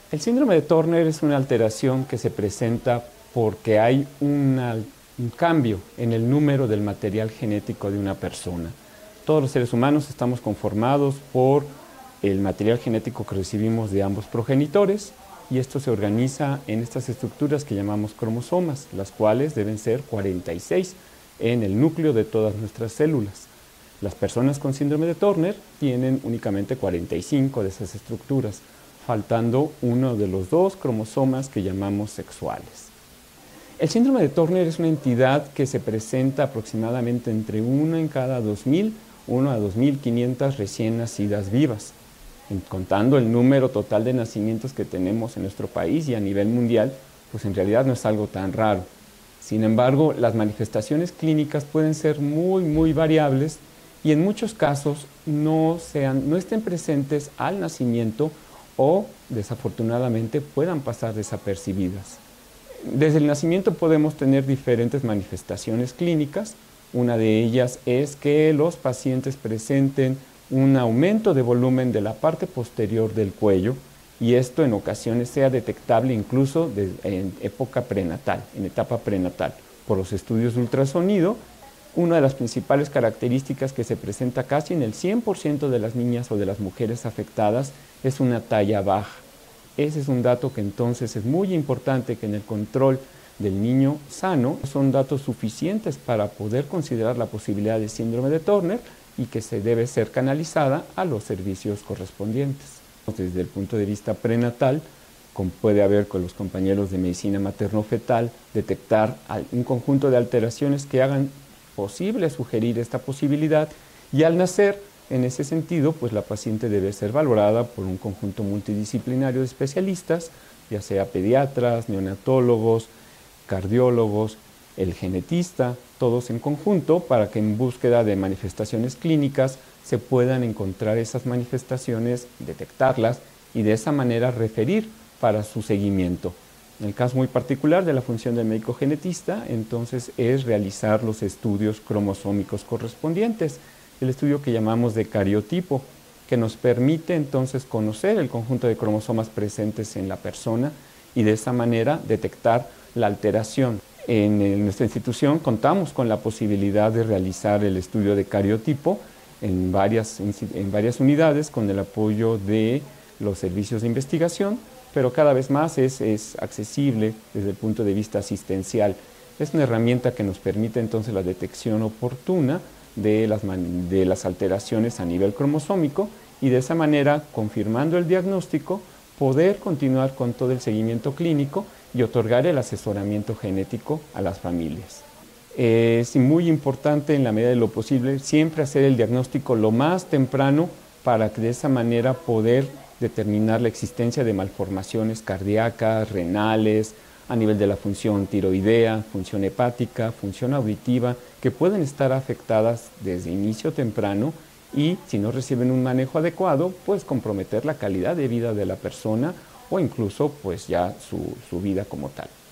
El síndrome de Turner es una alteración que se presenta porque hay un cambio en el número del material genético de una persona. Todos los seres humanos estamos conformados por el material genético que recibimos de ambos progenitores y esto se organiza en estas estructuras que llamamos cromosomas, las cuales deben ser 46 en el núcleo de todas nuestras células. Las personas con síndrome de Turner tienen únicamente 45 de esas estructuras, faltando uno de los dos cromosomas que llamamos sexuales. El síndrome de Turner es una entidad que se presenta aproximadamente entre 1 en cada 2.000, 1 a 2.500 recién nacidas vivas. Contando el número total de nacimientos que tenemos en nuestro país y a nivel mundial, pues en realidad no es algo tan raro. Sin embargo, las manifestaciones clínicas pueden ser muy variables y en muchos casos no estén presentes al nacimiento o desafortunadamente puedan pasar desapercibidas. Desde el nacimiento podemos tener diferentes manifestaciones clínicas. Una de ellas es que los pacientes presenten un aumento de volumen de la parte posterior del cuello y esto en ocasiones sea detectable incluso en etapa prenatal. Por los estudios de ultrasonido, una de las principales características que se presenta casi en el 100% de las niñas o de las mujeres afectadas es una talla baja. Ese es un dato que entonces es muy importante que en el control del niño sano son datos suficientes para poder considerar la posibilidad de síndrome de Turner y que se debe ser canalizada a los servicios correspondientes. Desde el punto de vista prenatal, como puede haber con los compañeros de medicina materno-fetal, detectar un conjunto de alteraciones que hagan posible sugerir esta posibilidad y al nacer, en ese sentido, pues la paciente debe ser valorada por un conjunto multidisciplinario de especialistas, ya sea pediatras, neonatólogos, cardiólogos, el genetista, todos en conjunto para que en búsqueda de manifestaciones clínicas se puedan encontrar esas manifestaciones, detectarlas y de esa manera referir para su seguimiento. En el caso muy particular de la función del médico genetista, entonces es realizar los estudios cromosómicos correspondientes, el estudio que llamamos de cariotipo, que nos permite entonces conocer el conjunto de cromosomas presentes en la persona y de esa manera detectar la alteración. En nuestra institución contamos con la posibilidad de realizar el estudio de cariotipo en varias unidades con el apoyo de los servicios de investigación, pero cada vez más es accesible desde el punto de vista asistencial. Es una herramienta que nos permite entonces la detección oportuna de las alteraciones a nivel cromosómico y de esa manera, confirmando el diagnóstico, poder continuar con todo el seguimiento clínico y otorgar el asesoramiento genético a las familias. Es muy importante en la medida de lo posible siempre hacer el diagnóstico lo más temprano para que de esa manera poder determinar la existencia de malformaciones cardíacas, renales, a nivel de la función tiroidea, función hepática, función auditiva, que pueden estar afectadas desde inicio temprano y si no reciben un manejo adecuado, pues comprometer la calidad de vida de la persona o incluso pues ya su vida como tal.